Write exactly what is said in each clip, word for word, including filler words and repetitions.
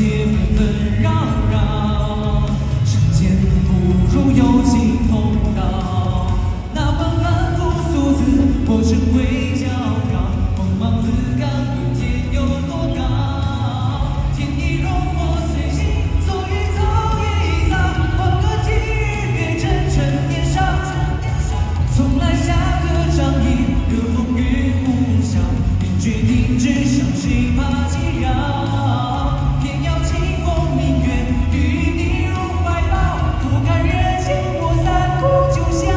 界纷纷扰扰，世间不如有情同道。那份凡夫俗子，我只会骄傲，锋芒自刚，云天有多高？天意容我随心，走一走一遭，换个际遇，月真诚年少。从来下个仗义，隔风雨呼啸，便决定只向谁怕击扰。偏要清风明月，与你入怀抱，不看人间过三哭九笑。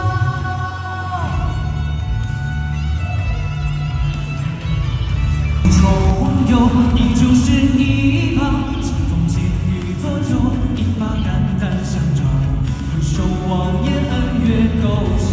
愁忘忧，依旧是一旁，清风借雨作舟，一把肝胆相照，回首望眼恩怨勾销。